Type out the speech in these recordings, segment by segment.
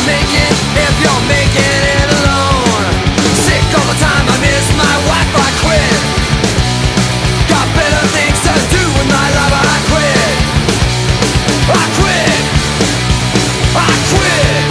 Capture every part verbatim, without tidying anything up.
to make it if you're making it alone. Sick all the time, I miss my wife, I quit. Got better things to do in my life, I quit. I quit. I quit.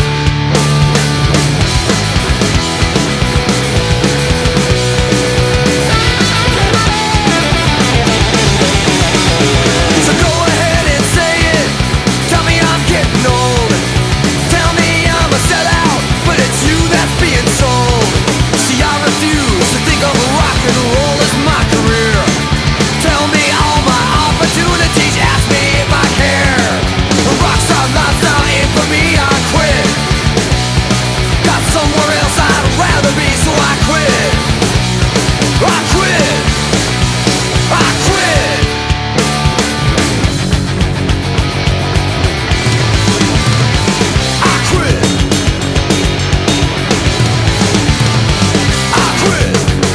So go ahead and say it. Tell me I'm getting old. Tell me I'm a sellout, but it's you that's being sold. See, I refuse to think of rock and roll as my career. Tell me all my opportunities, ask me if I care. A rockstar lifestyle ain't for me, I quit. Got somewhere else I'd rather be, so I quit. I quit. I quit. I quit. I quit.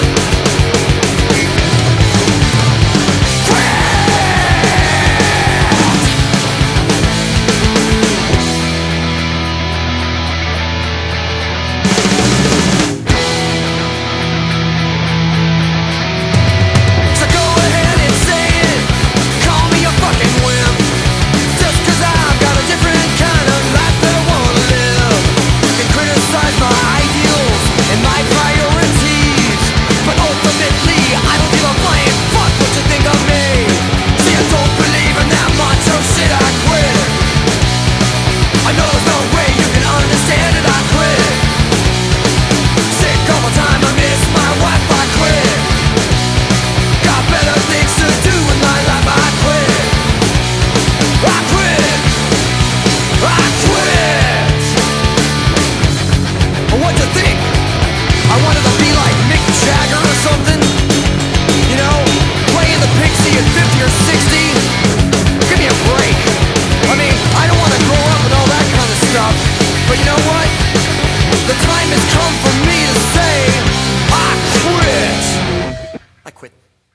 So go ahead and say it. Call me a fucking wimp. Just 'cause I've got a different kind of life that I wanna live. You can criticize my ideals and my priorities, but ultimately I don't give a flying fuck what you think of me. See, I don't believe in that macho shit, I quit. I know there's no way you can understand it, I quit. Sick all the time, I miss my wife, I quit. Got better things to do in my life, I quit. I quit. I quit. Well, what'd you think? I wanted to be like Mick Jagger or something? You know, playing the Pixie at fifty or sixty? Give me a break. I mean, I don't want to grow up with all that kind of stuff. But you know what? The time has come for me to say, I quit. I quit.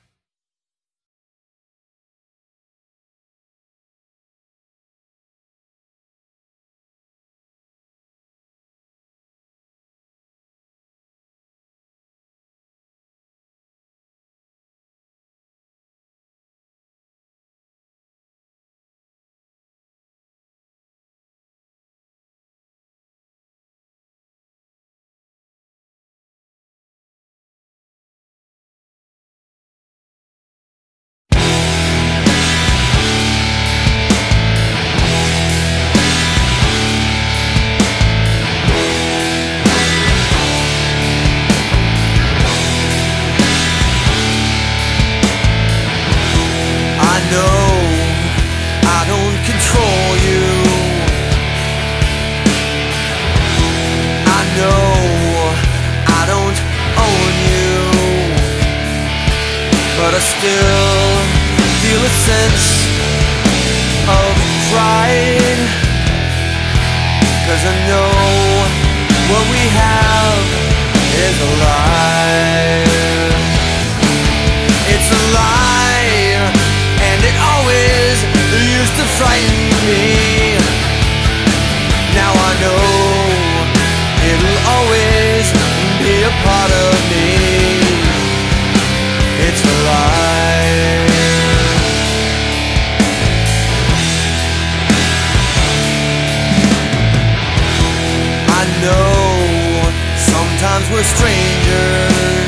I know I don't control you. I know I don't own you, but I still feel a sense of pride, 'cause I know what we have is alive. It's alive, and it always used to frighten me. Now I know it'll always be a part of me. It's alive. I know sometimes we're strangers.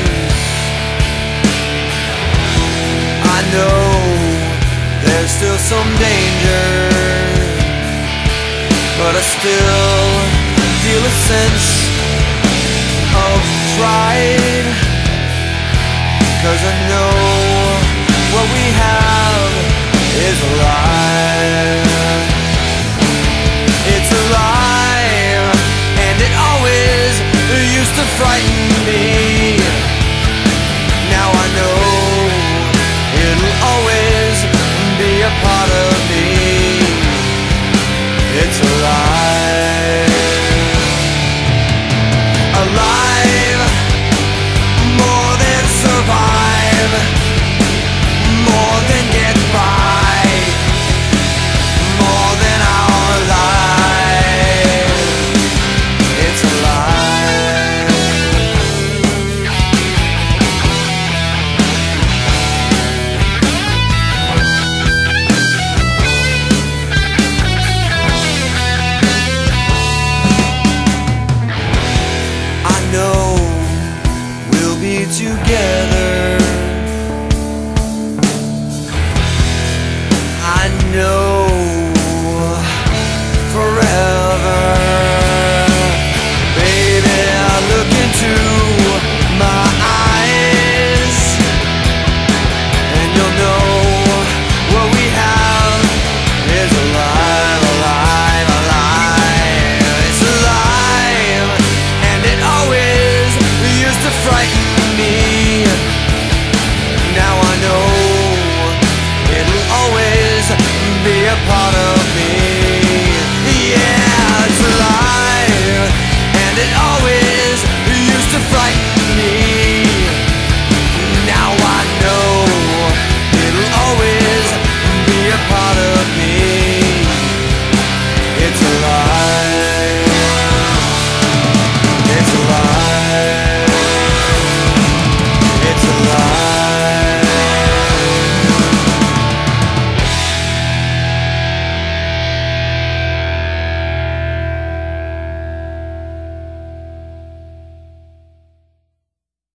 I know there's still some danger, but I still feel a sense of pride, 'cause I know what we have is alive. It's alive, and it always used to frighten me. Now I know it'll always be a part of me. It's alive. Alive, more than survive, more than get by, more than our lives. together.